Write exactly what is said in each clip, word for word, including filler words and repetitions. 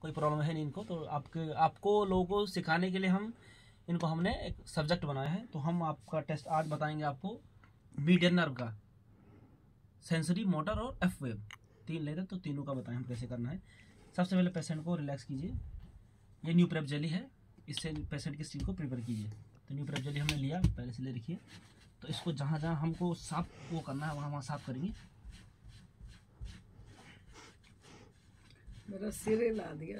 कोई प्रॉब्लम है नहीं इनको। तो आपके आपको लोगों को सिखाने के लिए हम इनको हमने एक सब्जेक्ट बनाया है। तो हम आपका टेस्ट आज बताएंगे आपको मीडियन नर्व का, सेंसरी, मोटर और एफ वेव, तीन लेते तो तीनों का बताएं हम कैसे करना है। सबसे पहले पेशेंट को रिलैक्स कीजिए। ये न्यू प्रेप जेली है, इससे पेशेंट की स्किन को प्रिपेयर कीजिए। तो न्यू प्रेप जेली हमने लिया, पहले से ले रखिए। तो इसको जहाँ जहाँ हमको साफ वो करना है वहाँ वहाँ साफ करेंगे। मेरा सिर हिला दिया,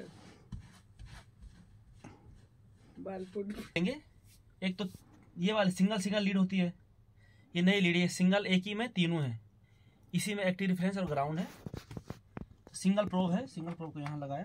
बाल पुट देंगे। एक तो ये वाली सिंगल सिंगल लीड होती है, ये नई लीड है। सिंगल एक ही में तीनों है, इसी में एक्टिव रिफरेंस और ग्राउंड है। सिंगल प्रोब है, सिंगल प्रोब को यहाँ लगाया।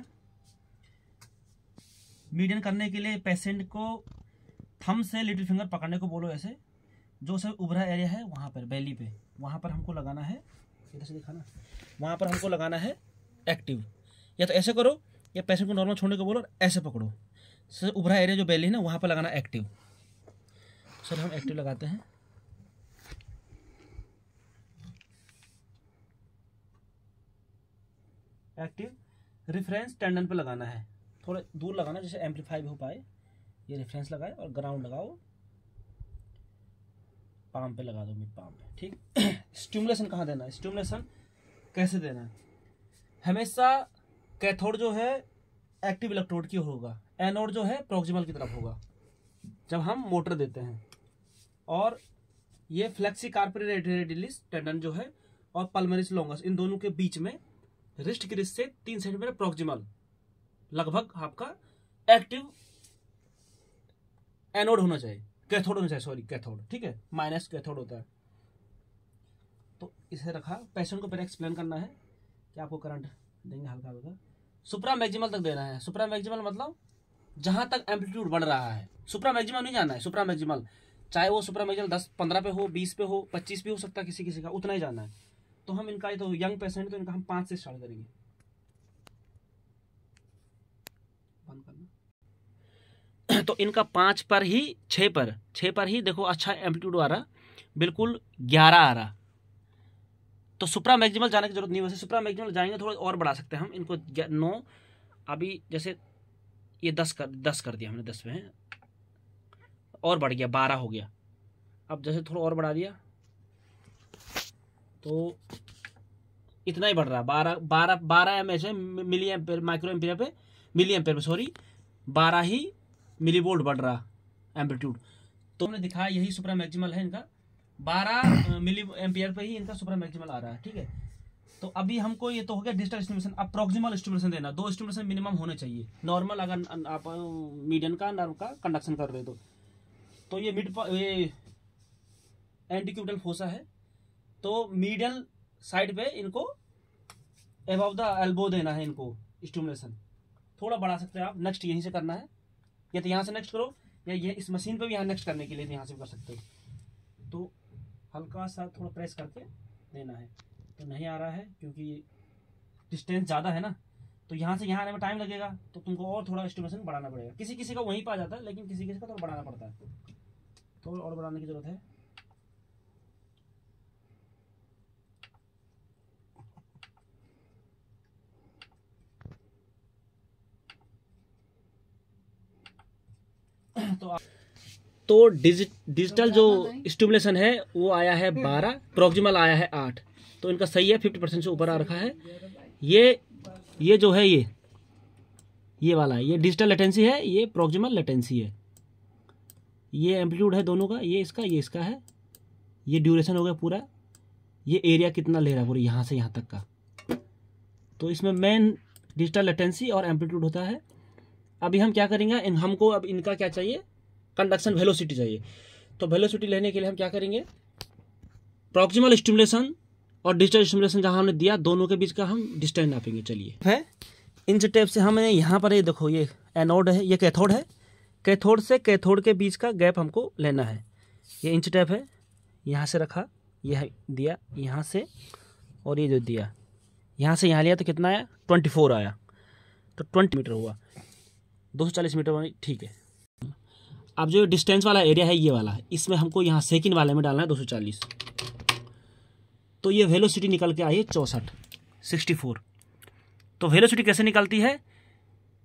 मीडियन करने के लिए पेशेंट को थंब से लिटिल फिंगर पकड़ने को बोलो, ऐसे जो सब उभरा एरिया है वहाँ पर बेली पे, वहाँ पर हमको लगाना है। इधर से दिखाना, वहाँ पर हमको लगाना है एक्टिव। या तो ऐसे करो, या पेशेंट को नॉर्मल छोड़ने को बोलो और ऐसे पकड़ो। सर उभरा एरिया जो बेली है ना वहाँ पर लगाना एक्टिव। सर हम एक्टिव लगाते हैं। एक्टिव रेफरेंस टेंडन पे लगाना है, थोड़ा दूर लगाना जैसे एम्पलीफाई भी हो पाए। ये रेफरेंस लगाए और ग्राउंड लगाओ, पाम पे लगा दो, मिड पाम पे, ठीक। स्टिमुलेशन कहाँ देना है, स्टिमुलेशन कैसे देना है? हमेशा कैथोड जो है एक्टिव इलेक्ट्रोड की होगा, एनोड जो है प्रॉक्सिमल की तरफ होगा जब हम मोटर देते हैं। और ये फ्लेक्सी कार्परी रेडियलिस टेंडन जो है और पल्मोनस लॉन्गस, इन दोनों के बीच में रिस्ट की रिस्ट से तीन सेंटीमीटर प्रॉक्सिमल लगभग आपका एक्टिव एनोड होना चाहिए, कैथोड होना चाहिए, सॉरी कैथोड, ठीक है, माइनस कैथोड होता है। तो इसे रखा। पेशेंट को पहले एक्सप्लेन करना है कि आपको करंट देंगे हल्का हल्का, सुप्रा मैक्सिमल तक देना है। सुप्रा मैक्सिमल मतलब जहां तक एम्पलीट्यूड बढ़ रहा है, सुप्रा मैक्सिमल नहीं जाना है। सुप्रा मैक्सिमल चाहे वो सुप्रा मैक्सिमल दस पंद्रह पे हो, बीस पे हो, पच्चीस पे हो सकता है किसी किसी का, उतना ही जाना है। तो हम इनका तो यंग पेशेंट, तो इनका हम पाँच से स्टार्ट करेंगे। बंद करना। तो इनका पाँच पर ही, छः पर छः पर ही देखो अच्छा एम्पलीट्यूड आ रहा, बिल्कुल ग्यारह आ रहा। तो सुप्रा मैक्सिमल जाने की जरूरत नहीं। वैसे सुप्रा मैक्सिमल जाएंगे थोड़ा और बढ़ा सकते हैं हम इनको, नौ अभी जैसे ये दस कर दस कर दिया हमने, दस में है और बढ़ गया, बारह हो गया। अब जैसे थोड़ा और बढ़ा दिया तो इतना ही बढ़ रहा है, बारह बारह बारह एम एच है, मिली एम्पेयर माइक्रो एम्पेयर पे, मिली एम्पेयर पे सॉरी, बारह ही मिली वोल्ट बढ़ रहा एम्पलीट्यूड। तो हमने दिखाया यही सुप्रा मैक्सिमल है इनका, बारह मिली एम्पियर पे ही इनका सुप्रा मैक्सिमल आ रहा है, ठीक है। तो अभी हमको ये तो हो गया डिजिटल स्टिमुलेशन। अब प्रॉक्सिमल स्टिमुलेशन देना, दो स्टिमुलेशन मिनिमम होने चाहिए नॉर्मल, अगर आप मीडियन का नर्व का कंडक्शन कर रहे तो। तो ये मिड ये एंटीक्यूटल फोसा है, तो मीडियल साइड पे इनको अबव द एल्बो देना है इनको स्टिमुलेशन। थोड़ा बढ़ा सकते हैं आप, नेक्स्ट यहीं से करना है, या तो यहाँ से नेक्स्ट करो, या ये इस मशीन पे भी यहाँ नेक्स्ट करने के लिए यहाँ से भी कर सकते हो। तो हल्का सा थोड़ा प्रेस करके देना है। तो नहीं आ रहा है क्योंकि डिस्टेंस ज़्यादा है ना, तो यहाँ से यहाँ आने में टाइम लगेगा, तो तुमको और थोड़ा स्टिमुलेशन बढ़ाना पड़ेगा। किसी किसी का वहीं पर आ जाता है, लेकिन किसी किसी का थोड़ा बढ़ाना पड़ता है, थोड़ा और बढ़ाने की जरूरत है। तो तो डिजिट डिजिटल जो स्टिमुलेशन है वो आया है बारह, प्रॉक्सिमल आया है आठ। तो इनका सही है, फिफ्टी परसेंट से ऊपर आ रखा है। ये ये जो है ये ये वाला ये डिजिटल लेटेंसी है, ये प्रॉक्सिमल लेटेंसी है। ये एम्पलीट्यूड है दोनों का, ये इसका ये इसका है। ये ड्यूरेशन हो गया पूरा, ये एरिया कितना ले रहा है पूरा यहाँ से यहाँ तक का। तो इसमें मेन डिजिटल लेटेंसी और एम्पलीट्यूड होता है। अभी हम क्या करेंगे, इन हमको अब इनका क्या चाहिए, कंडक्शन वेलोसिटी चाहिए। तो वेलोसिटी लेने के लिए हम क्या करेंगे, प्रॉक्सिमल स्टिमुलेशन और डिजिटल स्टिमुलेशन जहां हमने दिया दोनों के बीच का हम डिस्टेंस नापेंगे। चलिए है इंच टेप से हमने यहाँ पर ये देखो, ये एनोड है, ये कैथोड है, कैथोड से कैथोड के बीच का गैप हमको लेना है। ये इंच टेप है, यहाँ से रखा, यह दिया यहाँ से, और ये जो दिया यहाँ से यहाँ लिया तो कितना आया, ट्वेंटी फोर आया। तो ट्वेंटी मीटर हुआ, दो सौ चालीस मीटर, ठीक है। अब जो डिस्टेंस वाला एरिया है ये वाला है, इसमें हमको यहाँ सेकंड वाले में डालना है दो सौ चालीस। तो ये वेलोसिटी निकल के आई है चौंसठ, सिक्सटी फोर। तो वेलोसिटी कैसे निकलती है,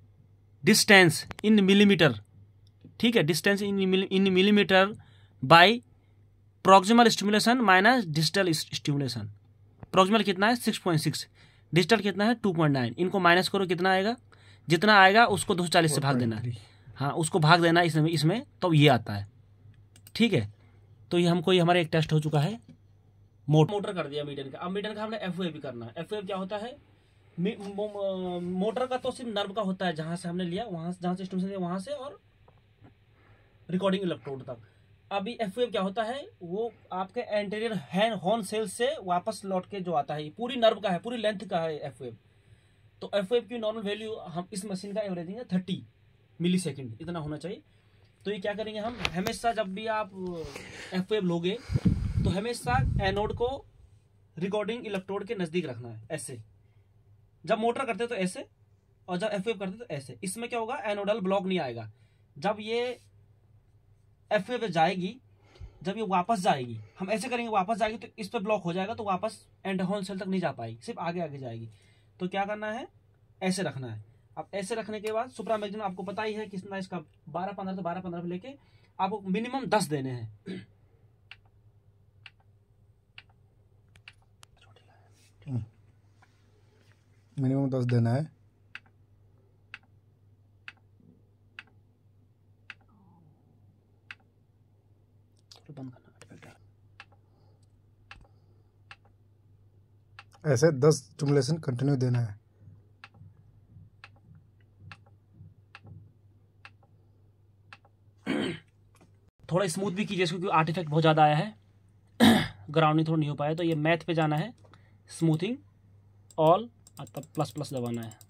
डिस्टेंस इन मिलीमीटर, ठीक है, distance in in millimetre by proximal stimulation minus digital stimulation. Proximal कितना है सिक्स पॉइंट सिक्स, डिजिटल कितना है टू पॉइंट नाइन। इनको माइनस करो, कितना आएगा, जितना आएगा उसको दो सौ चालीस से भाग देना है। हाँ, उसको भाग देना है इसमें इसमें तो ये आता है, ठीक है। तो ये हमको ये हमारा एक टेस्ट हो चुका है। मोटर मोटर कर दिया मीडियन का। अब मीडियन का हमने एफ वेव भी करना है। एफ वेव क्या होता है, मोटर का तो सिर्फ नर्व का होता है, जहां से हमने लिया वहां जहां से स्टिमुलेशन दिया वहां से और रिकॉर्डिंग इलेक्ट्रोड तक। अभी एफ वेव क्या होता है, वो आपके एंटीरियर हैंड हॉर्न सेल से वापस लौट के जो आता है, पूरी नर्व का है, पूरी लेंथ का है एफ वेव। तो एफ वेव की नॉर्मल वैल्यू हम इस मशीन का एवरेजिंग है थर्टी मिली सेकेंड, इतना होना चाहिए। तो ये क्या करेंगे हम, हमेशा जब भी आप एफ वेव लोगे तो हमेशा एनोड को रिकॉर्डिंग इलेक्ट्रोड के नजदीक रखना है, ऐसे। जब मोटर करते तो ऐसे, और जब एफ वेव करते तो ऐसे। इसमें क्या होगा, एनोडल ब्लॉक नहीं आएगा। जब ये एफ वेव जाएगी, जब ये वापस जाएगी, हम ऐसे करेंगे वापस जाएगी तो इस पे ब्लॉक हो जाएगा, तो वापस एंड हॉर्न सेल तक नहीं जा पाएगी, सिर्फ आगे आगे जाएगी। तो क्या करना है, ऐसे रखना है। अब ऐसे रखने के बाद सुप्रा मैक्सिमम आपको पता ही है कितना इसका, बारह पंद्रह तो बारह पंद्रह लेके आपको मिनिमम दस देने हैं। मिनिमम दस देना है। बंद करना, ऐसे दस स्टिमुलेशन कंटिन्यू देना है। थोड़ा स्मूथ भी कीजिए क्योंकि आर्टिफैक्ट बहुत ज़्यादा आया है, ग्राउंडिंग थोड़ा नहीं हो पाया। तो ये मैथ पे जाना है, स्मूथिंग ऑल, तब प्लस प्लस दबाना है।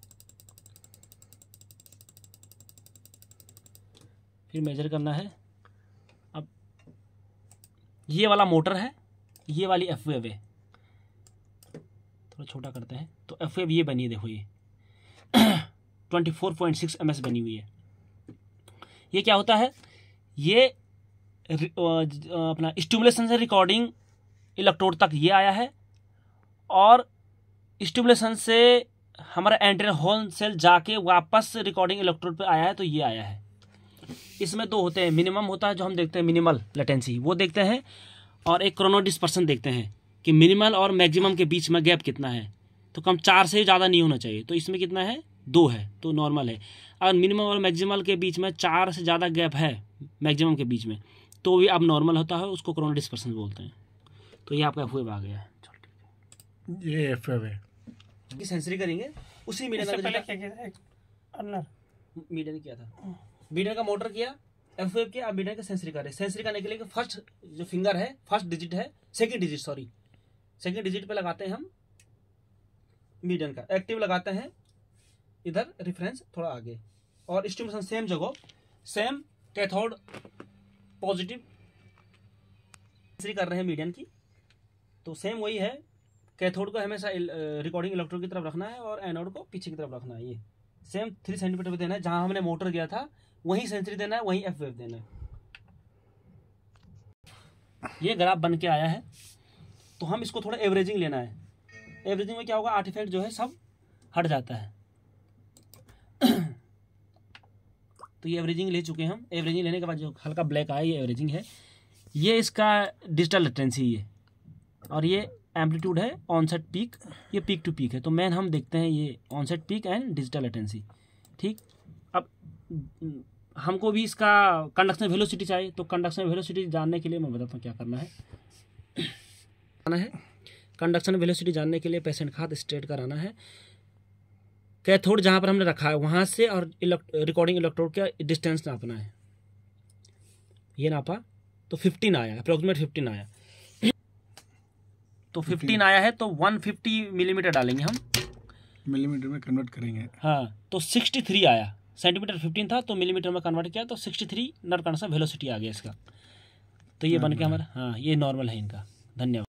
फिर मेजर करना है। अब ये वाला मोटर है, ये वाली एफ वेव है, थोड़ा छोटा करते हैं। तो एफ वेव ये बनी है, देखो ये twenty four point six M S बनी हुई है। ये क्या होता है, ये अपना स्टिमुलेशन से रिकॉर्डिंग इलेक्ट्रोड तक ये आया है, और स्टिमुलेशन से हमारा एंटीरियर हॉर्न सेल जाके वापस रिकॉर्डिंग इलेक्ट्रोड पे आया है, तो ये आया है। इसमें दो होते हैं, मिनिमम होता है जो हम देखते हैं मिनिमल लेटेंसी, वो देखते हैं, और एक क्रोनो डिस्पर्सन देखते हैं कि मिनिमल और मैक्सिमम के बीच में गैप कितना है। तो कम चार से ज़्यादा नहीं होना चाहिए। तो इसमें कितना है, दो है, तो नॉर्मल है। अगर मिनिमम और मैक्सिमल के बीच में चार से ज़्यादा गैप है मैक्सिमम के बीच में, तो भी अब नॉर्मल होता है, उसको क्रोनो डिस्पर्सन बोलते हैं। तो ये आपका एफ वेव आ गया है। ये एफ वेव है। सेंसरी करेंगे उसी मीडियन का पहले क्या किया था, मीडियन किया था, मीडियन का मोटर किया, एफ वेव किया। अब मीडियन का सेंसरी कर रहे हैं। सेंसरी करने के लिए फर्स्ट जो फिंगर है, फर्स्ट डिजिट है, second digit sorry second digit पे लगाते हैं हम मीडियन का, एक्टिव लगाते हैं इधर, रेफरेंस थोड़ा आगे, और स्टिमुलेशन सेम जगह, सेम कैथोड पॉजिटिव सेंसरी कर रहे हैं मीडियन की। तो सेम वही है, कैथोड को हमेशा रिकॉर्डिंग इलेक्ट्रोड की तरफ रखना है और एनोड को पीछे की तरफ रखना है। ये सेम थ्री सेंटीमीटर पे देना है, जहां हमने मोटर दिया था वहीं सेंसरी देना है, वहीं एफ वेव देना है। ये ग्राफ बन के आया है। तो हम इसको थोड़ा एवरेजिंग लेना है। एवरेजिंग में क्या होगा, आर्टिफैक्ट जो है सब हट जाता है। तो ये एवरेजिंग ले चुके हैं हम। एवरेजिंग लेने के बाद जो हल्का ब्लैक आया, ये एवरेजिंग है। ये इसका डिजिटल लेटेंसी है, और ये एम्पलीट्यूड है, ऑनसेट पीक, ये पीक टू पीक है। तो मेन हम देखते हैं ये onset peak and digital latency, ठीक। अब हमको भी इसका कंडक्शन वेलोसिटी चाहिए। तो कंडक्शन वेलोसिटी जानने के लिए मैं बताता हूँ क्या करना है। आना है कंडक्शन वेलोसिटी जानने के लिए पेशेंट हाथ स्ट्रेट कराना है। कैथोड जहाँ पर हमने रखा है वहाँ से और रिकॉर्डिंग इलेक्ट्रोड का डिस्टेंस नापना है। ये नापा तो फिफ्टीन आया, अप्रोक्सीमेट फिफ्टीन आया। तो फिफ्टीन आया है तो वन फिफ्टी मिलीमीटर डालेंगे हम, मिलीमीटर में कन्वर्ट करेंगे। हाँ, तो सिक्सटी थ्री आया। सेंटीमीटर फिफ्टीन था तो मिलीमीटर में कन्वर्ट किया तो sixty three not conduction velocity आ गया इसका। तो ये बन के हमारा, हाँ, ये नॉर्मल है इनका। धन्यवाद।